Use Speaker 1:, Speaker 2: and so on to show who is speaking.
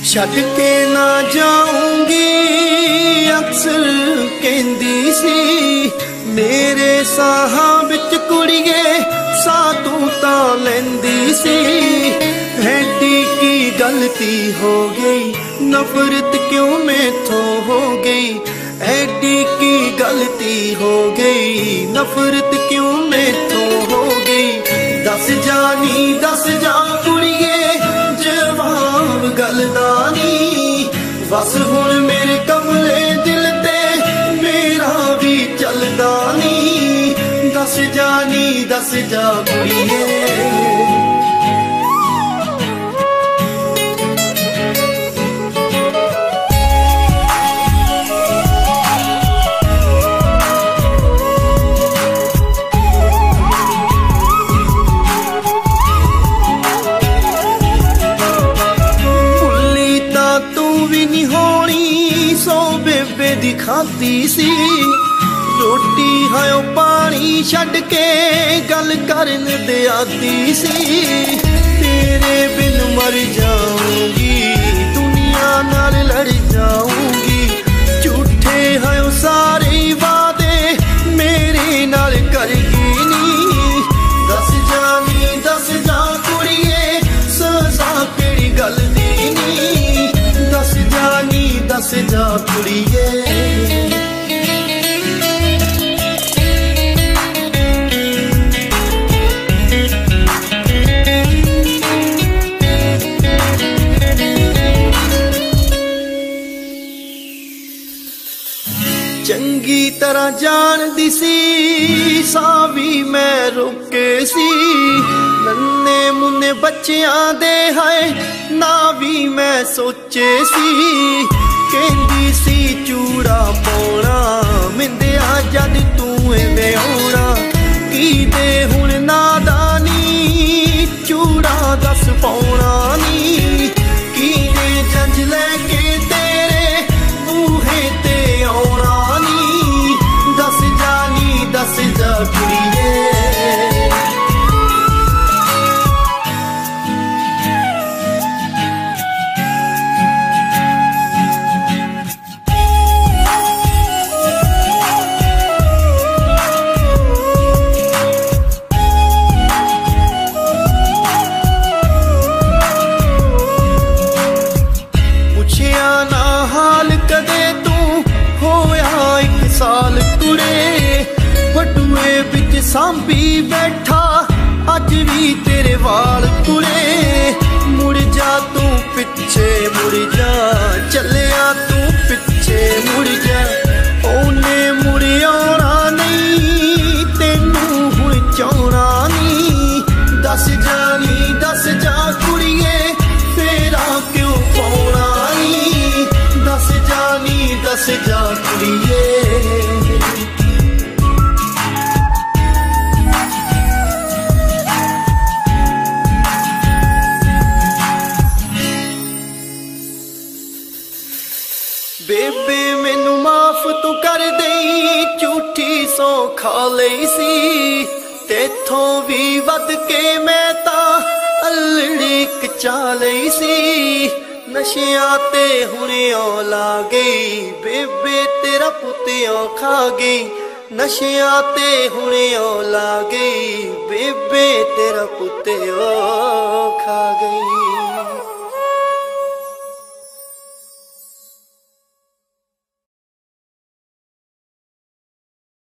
Speaker 1: छड़ के ना जाऊंगी अक्सर कहंदी सी, मेरे साहां विच कुड़िए सा तू तां लैंदी सी। ऐडी की गलती हो गई, नफरत क्यों मैथों हो गई। ऐडी की गलती हो गई, नफरत क्यों मैथों हो गई। दस जानी दस जा कुड़िए जवाब गलदानी, बस हुण मेरे कमले दिल ते मेरा भी चलदा नी। दस जानी दस जा कुड़िए। खाती सी रोटी हायो पानी छड़ के गल करन दे आती सी। तेरे बिन मर जाऊंगी, दुनिया नाल लड़ जाऊंगी। झूठे हायो सारे वादे मेरे नाल करगी नी। दस जानी दस जा कुड़िए सजा केड़ी गल दी नी। दस जानी दस जा कुड़िए। चंगी तरह जानदी सी सावी मैं रुके सी। नन्ने मुन्ने बच्चियां दे हाय ना भी मैं सोचे सी। कहंदी सी चूड़ा पाउणा मिंदिया जद तू एवें आउणा। की दे हुण नादानी चूड़ा दस पाउणा नी। की दे जंज लैके तेरे बूहे ते आउणा नी। दस जानी दस जा कुड़िए। साल कुड़े बटुए बिच सांभी बैठा अज भी तेरे वाल कुड़े। मुड़ जा तू पिछे मुड़ जा, चलिया तू पिछे मुड़ जा। ओने मुड़ आना नहीं तेनू हुण चाहना नी। दस जानी दस जा कुड़िए फेरा क्यों पाउणा नी। दस जानी दस जा कुड़िए। बेबे मैनू माफ तू कर दई, झूठी सौ खा लई सी। तेथों भी वध के मैं तां अलड़ी कचा लई सी। नशिया ते हुणे ला गई बेबे तेरा पुत्तियों खा गई। नशिया ते हुणे ला गई बेबे तेरा पुत्तियों खा गई।